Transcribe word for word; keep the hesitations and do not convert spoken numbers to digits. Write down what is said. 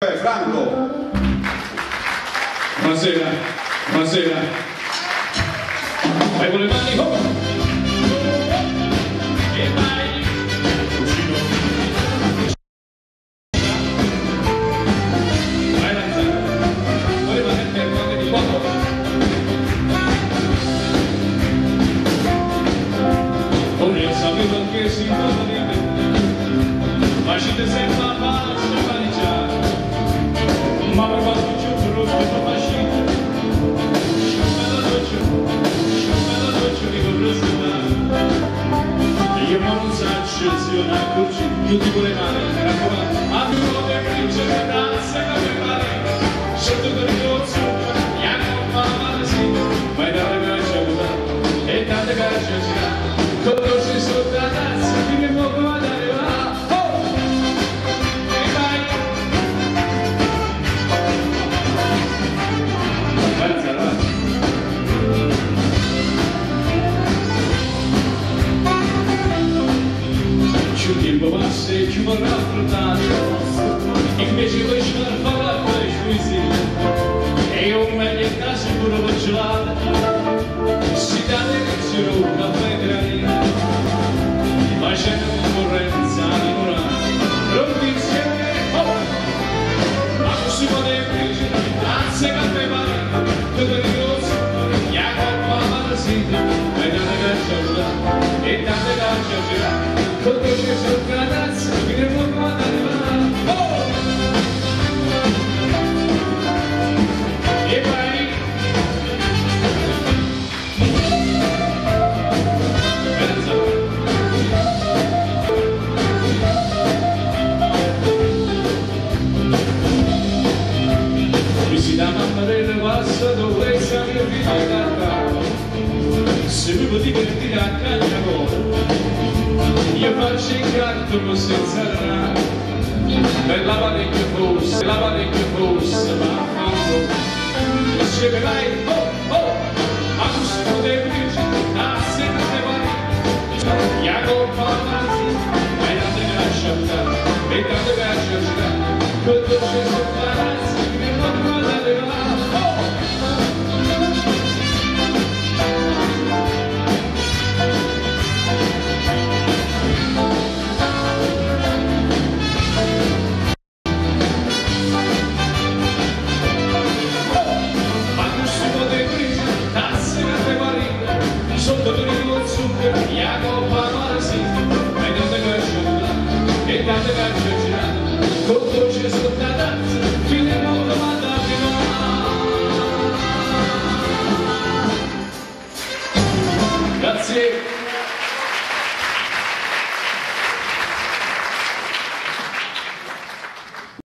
Franco. Buonasera, buonasera. Vai con le mani, oh. E vai. Cuscino. Vai lanciare. Non rimane fermo anche di poco. Non ne ho saputo che si può dire, ma ci te sembra facile mangiare. Ma per quanto ci ho trovato la macchina, sciume la doccia, sciume la doccia di corrispondenza. Io non so se io non accorgi, tutti con le mani, mi raccomando. A tu non mi accorgi, che danza che mi pare, sotto per il rozzo, mi accompagna la sera, vai dalle caccia a votare, e tante caccia a girare, conosci sotto la tazza, chi mi può guardare là. Il tempo passa e ci vorrà affrontare, invece voi ci farà fare per i squisiti, e io meglio in casa pure per gelare, si date che si ruba a fare ma c'è una concorrenza animale, rompi insieme, oh! Ma così potete dire, anzi che a me pare, tutto il negozio, gli ha coppa la sita, e tante caccia a girare, e tante caccia a girare. Quando ci sono una tazza, mi devo guardare male. Oh! E vai! Pensa! Mi si dà mamma del passa dove sta mia figlia cantata. Se mi puoi divertire a cagna io faccio il gatto senza rana, per la parecchia fosse, la parecchia fosse, ma fanno, e se vai, oh, oh, ma tu si poteva dire, ah, se non te pare, la colpa la ma non te ne lascia andare, e tanto che lascia girare, quando c'è sotto la razza, che mi fa guardare là, oh! Sotto per il zucchero, la coppa ma sì, ma non te lascio e tante cacce a girare, con dolce sotto la tazza, fino in modo ma da prima. Grazie.